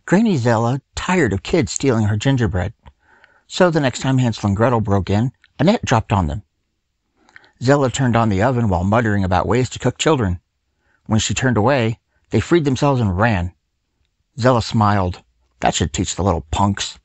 Granny Zella tired of kids stealing her gingerbread. So the next time Hansel and Gretel broke in, a net dropped on them. Zella turned on the oven while muttering about ways to cook children. When she turned away, they freed themselves and ran. Zella smiled. That should teach the little punks.